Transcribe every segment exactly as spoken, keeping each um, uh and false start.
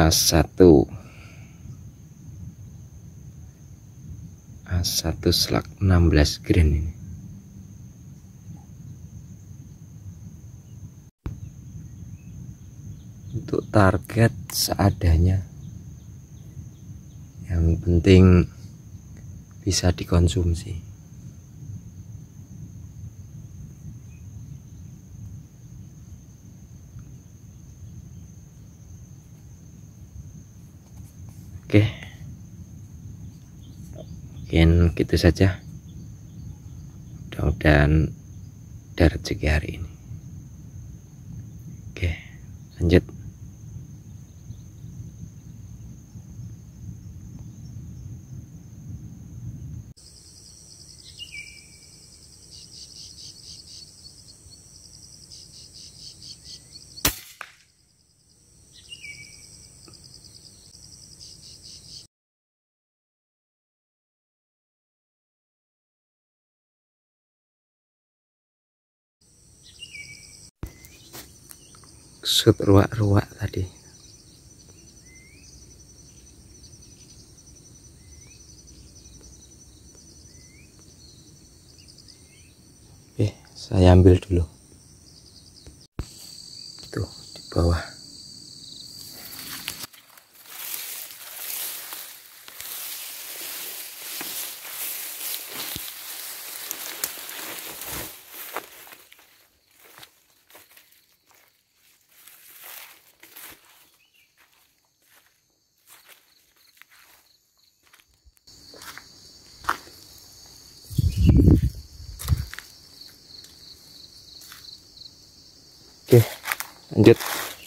A satu A satu slug enam belas grain ini. Untuk target seadanya, yang penting bisa dikonsumsi. Oke, mungkin gitu saja. Mudah-mudahan ada rezeki hari ini. Oke, lanjut. Shoot ruak-ruak tadi. Oke, saya ambil dulu. Tuh di bawah. Oke, lanjut.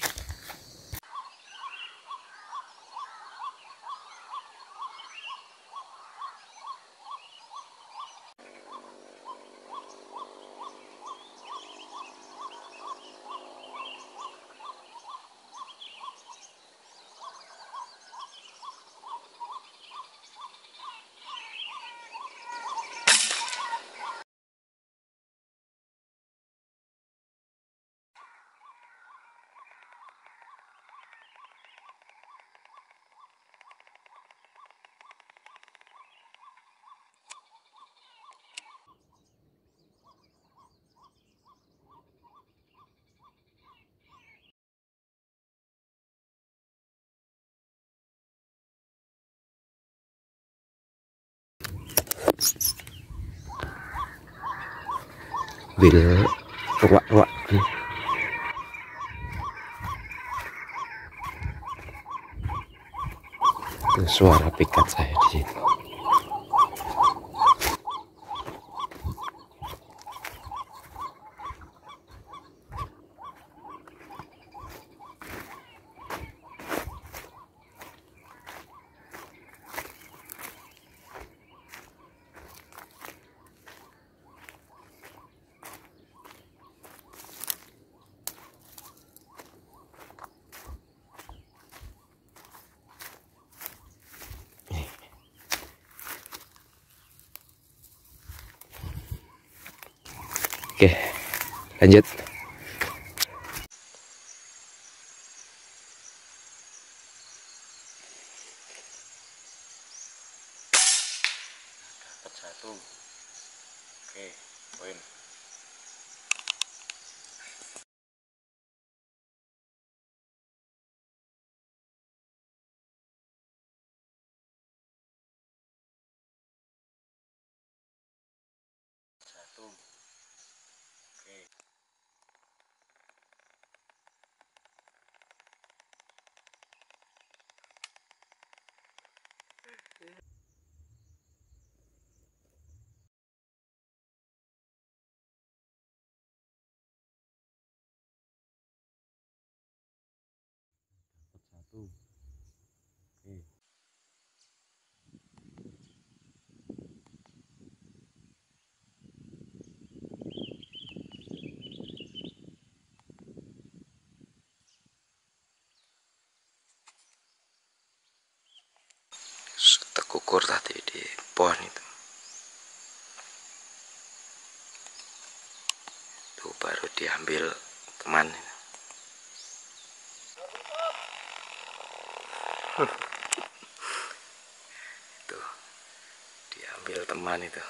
Bil ruak-ruak. Itu suara pikat saya di sini. Oke, lanjut. Dapat satu. Oke, poin. Satu. Oke. Satu. Oke. Tekukur tadi di pohon itu. Tuh baru diambil teman. Tuh, diambil teman itu.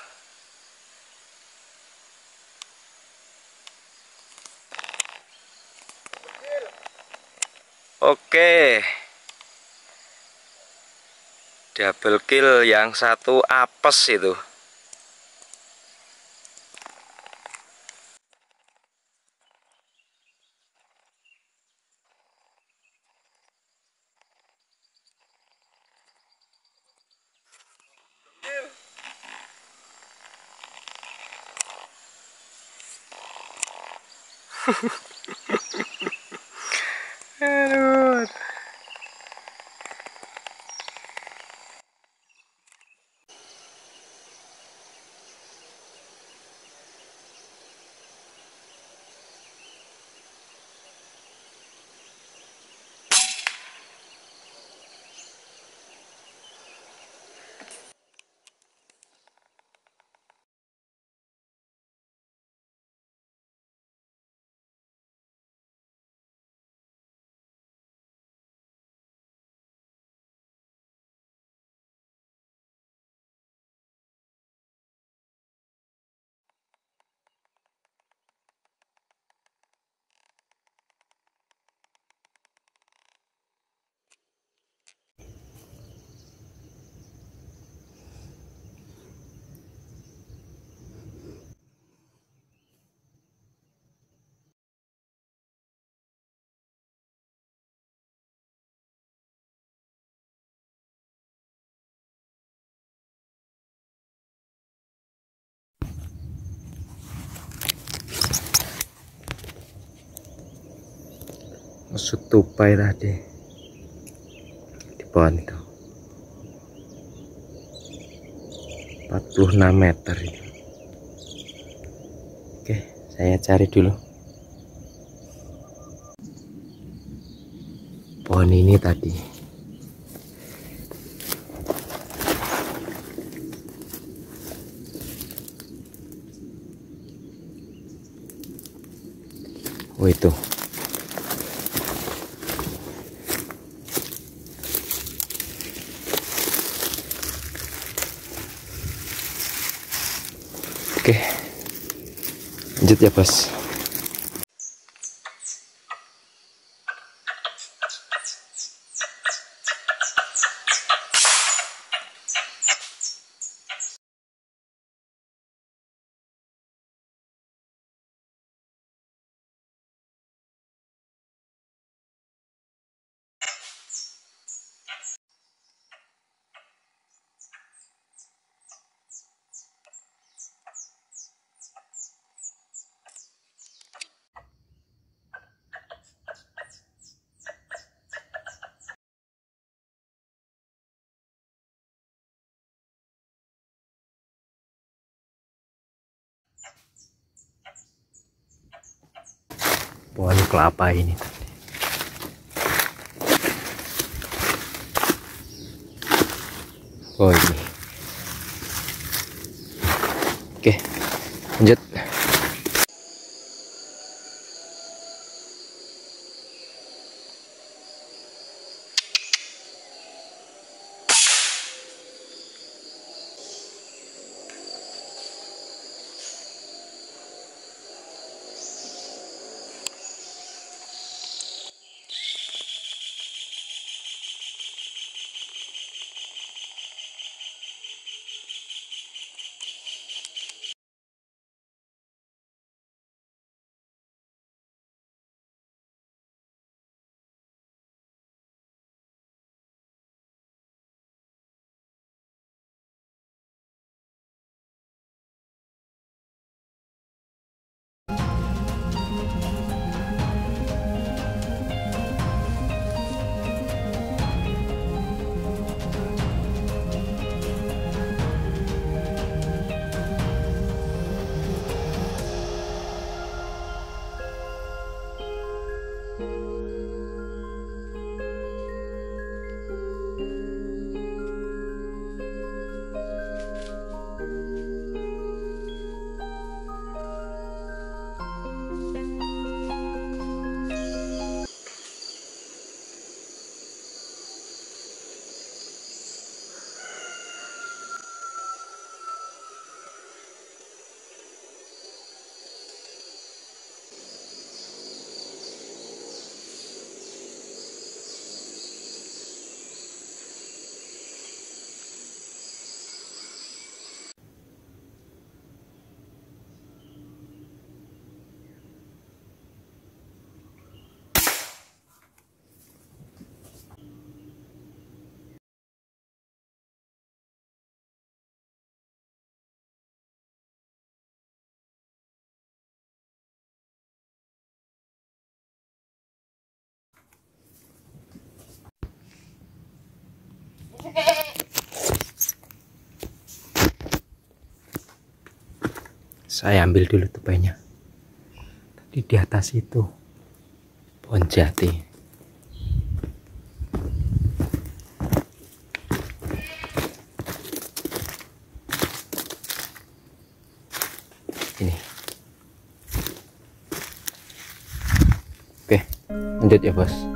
Oke, double kill, yang satu apes itu. Aduh. Musuh tupai tadi di pohon itu empat puluh enam meter itu. Oke, saya cari dulu pohon ini tadi. Oh itu. Oke, lanjut ya bos. Pohon kelapa ini tadi. Oh ini. Oke, lanjut. Saya ambil dulu tupainya. Tadi di atas itu pohon jati. Ini. Oke, lanjut ya bos.